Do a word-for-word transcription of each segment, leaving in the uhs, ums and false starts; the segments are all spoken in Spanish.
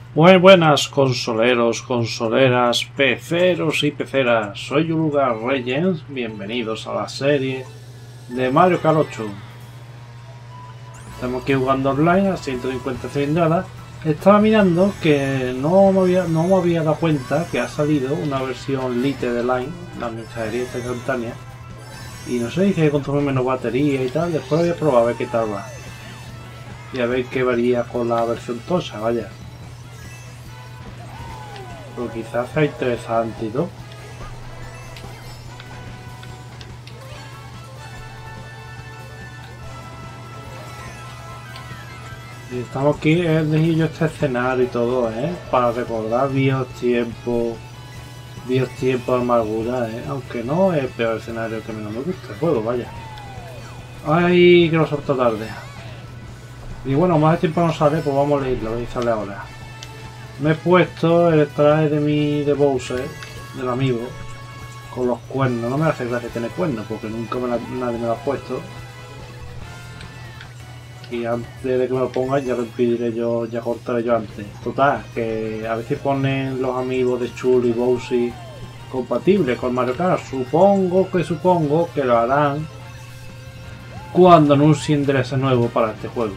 Muy buenas consoleros, consoleras, peceros y peceras. Soy Yulugar Reyes, bienvenidos a la serie de Mario Kart ocho. Estamos aquí jugando online a ciento cincuenta cilindradas. Estaba mirando que no me, había, no me había dado cuenta que ha salido una versión Lite de Line, la mensajería instantánea. Y no sé, dice que consume menos batería y tal. Después voy a probar a ver qué tal va. Y a ver qué varía con la versión tocha, vaya. Pero quizás sea interesante y todo. Y estamos aquí, he elegido yo este escenario y todo, ¿eh? Para recordar viejos tiempos, viejos tiempos de amargura, ¿eh? Aunque no es el peor escenario que menos me gusta el juego, vaya. Ay, que lo soltó tarde. Y bueno, más de tiempo no sale, pues vamos a leerlo, voy a sale ahora. Me he puesto el traje de mi de Bowser, del amigo, con los cuernos. No me hace gracia tener cuernos, porque nunca me la, nadie me lo ha puesto. Y antes de que me lo pongan ya lo impediré yo, ya cortaré yo antes. Total, que a veces ponen los amigos de Chul y Bowser compatibles con Mario Kart. Supongo que supongo que lo harán cuando anuncien D L C nuevo para este juego.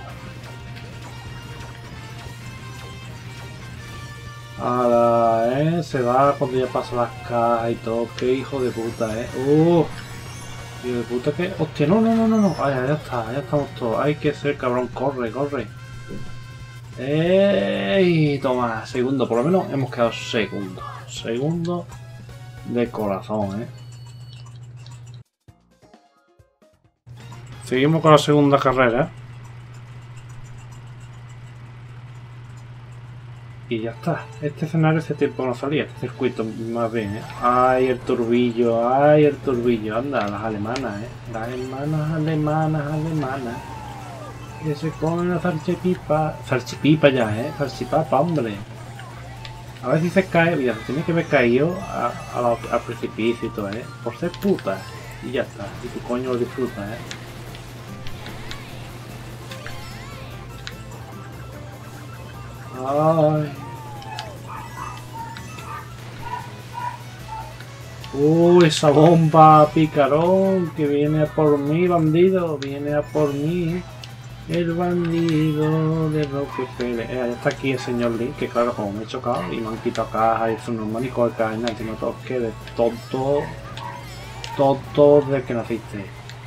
Ahora, eh, se va cuando ya pasa las cajas y todo. Qué hijo de puta, eh. Uh, hijo de puta que. Hostia, no, no, no, no, no. Ay, ya está, ya estamos todos. Hay que ser cabrón, corre, corre. ¡Ey! Toma, segundo, por lo menos hemos quedado segundo. Segundo de corazón, eh. Seguimos con la segunda carrera. Y ya está. Este escenario hace tiempo no salía, este circuito más bien, ¿eh? Ay, el turbillo, ay, el turbillo. Anda, las alemanas, ¿eh? Las hermanas alemanas, alemanas. Que se comen la salchipipa. Salchipipa ya, ¿eh? Salchipapa, hombre. A ver si se cae, mira, se tiene que haber caído a, a la, al precipicio y todo, ¿eh? Por ser puta. Y ya está. Y tu coño lo disfruta, ¿eh? Ay. Uy, esa bomba picarón que viene a por mí, bandido, viene a por mí, el bandido de Rockefeller. Eh, ya está aquí el señor Lee, que claro, como me he chocado y me han quitado cajas y son normal y con el caja, sino todos que de tonto, tonto desde que naciste.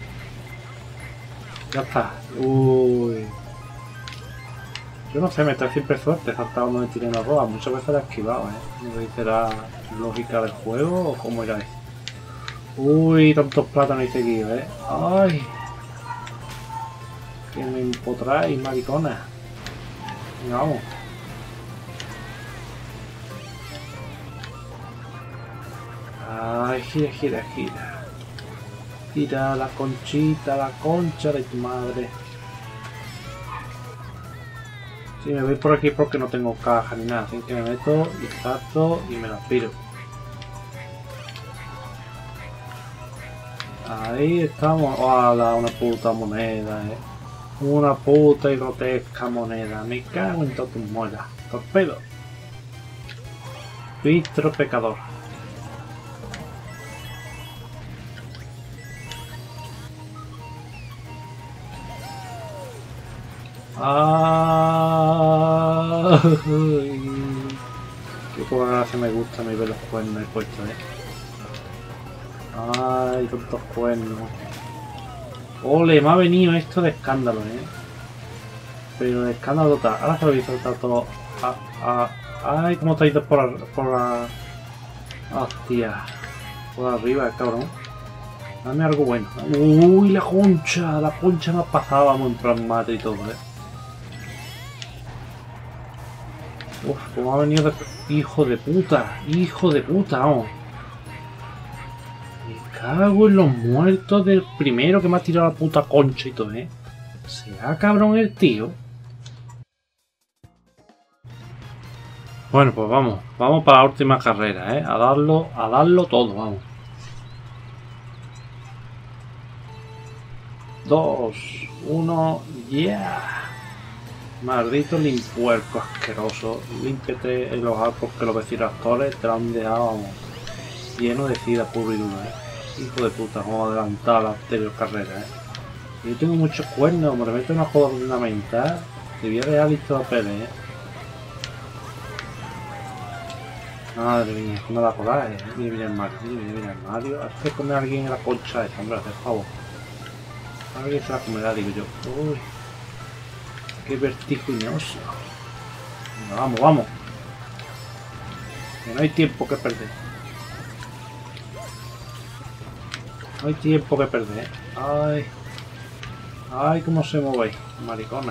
Ya está. Uy. Yo no sé, me trae siempre suerte, he saltado donde me tiré una roba, muchas veces la he esquivado, eh. No sé si será lógica del juego o cómo era eso. Uy, tantos plátanos y seguido, eh. Ay. Que me empotráis, maricona. Venga, vamos. Ay, gira, gira, gira. Gira la conchita, la concha de tu madre. Sí, me voy por aquí porque no tengo caja ni nada, así que me meto y salto y me la piro. Ahí estamos. ¡Hala! Una puta moneda, eh. Una puta y grotesca moneda. Me cago en todo tu muela. Torpedo. Bistro pecador. ¡Ah! Qué poca gracia me gusta a mí ver los cuernos he puesto, eh. Ay, tantos cuernos. Ole, me ha venido esto de escándalo, eh. Pero de escándalo total. Ahora que lo voy a soltar todo. Ah, ah, ay, cómo te ha ido por la, por la. Hostia. Por arriba, cabrón. Dame algo bueno. Uy, la concha. La concha me ha pasado, vamos, en plan mate y todo, eh. Uf, cómo ha venido de. Hijo de puta. Hijo de puta, vamos. Cago en los muertos del primero que me ha tirado la puta concha y todo, ¿eh? ¿Será cabrón el tío? Bueno, pues vamos. Vamos para la última carrera, ¿eh? A darlo, a darlo todo, vamos. Dos, uno, yeah. Maldito limpuerco asqueroso. Límpiate en los arcos que los velociraptores te lo han dejado, vamos, lleno de sida puro y duro, eh. Hijo de puta, vamos a adelantar la anterior carrera, eh. Yo tengo muchos cuernos, me meto en una joda fundamental. Debía dejar listo la pelea, eh. Madre mía, no da coraje, eh. Mira, mira el Mario, mira, mira el Mario. Hay que comer a alguien en la concha esa, hombre, por favor. Alguien se la comerá, digo yo. Uy, qué vertiginoso. Venga, vamos, vamos. Que no hay tiempo que perder. No hay tiempo que perder. Ay. Ay, cómo se mueve, maricona.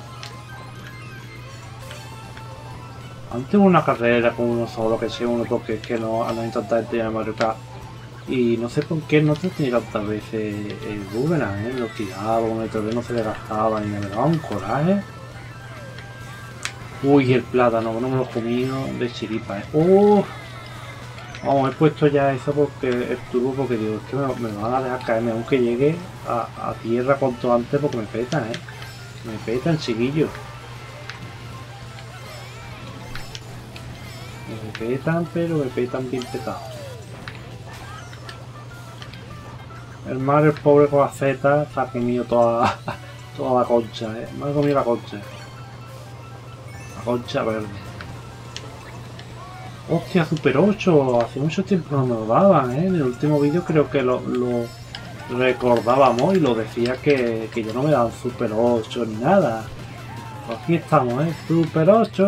Antes hubo una carrera con uno solo, que sea uno porque es que no han intentado tener Mario Kart. Y no sé por qué no te tenía tantas veces el Boomerang, ¿eh? Lo tiraba, una y otra vez no se le gastaba y me daba un coraje. Uy, el plátano, no me lo he comido de chiripa, ¿eh? ¡Uh! Vamos, he puesto ya eso porque el turbo, porque digo, es que me, me van a dejar caerme aunque llegue a, a tierra cuanto antes porque me petan, ¿eh? Me petan, chiquillos. Me petan, pero me petan bien petados. El Mario, el pobre con la Z, se ha comido toda, toda la concha, ¿eh? Me ha comido la concha. La concha verde. Hostia, Super ocho. Hace mucho tiempo no me lo daban, ¿eh? En el último vídeo creo que lo, lo recordábamos y lo decía que, que yo no me daban Super ocho ni nada. Pues aquí estamos, ¿eh? Super ocho.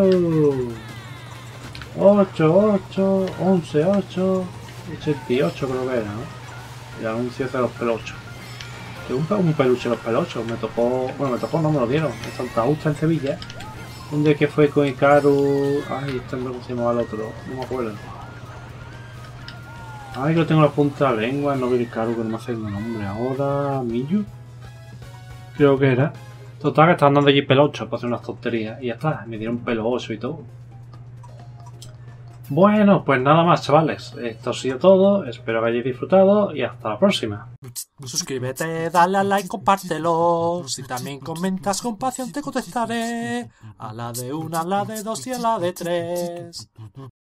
ocho, ocho, once, ocho, ochenta y ocho creo que era, ¿no? El anuncio de los pelochos. Un, un peluche de los pelochos. Me tocó. Bueno, me tocó, no me lo dieron. En Santa Justa, en Sevilla. Un día que fue con Ikaru. Ay, este hombre, ¿cómo se llamaba el otro? No me acuerdo. Ay, que lo tengo en la punta de la lengua. No veo Ikaru, que no me hace el nombre. Ahora. Miyu. Creo que era. Total, que estaban dando allí pelochos para hacer unas tonterías. Y ya está. Me dieron pelocho y todo. Bueno, pues nada más, chavales. Esto ha sido todo. Espero que hayáis disfrutado y hasta la próxima. Suscríbete, dale a like, compártelo. Si también comentas con pasión te contestaré. A la de una, a la de dos y a la de tres.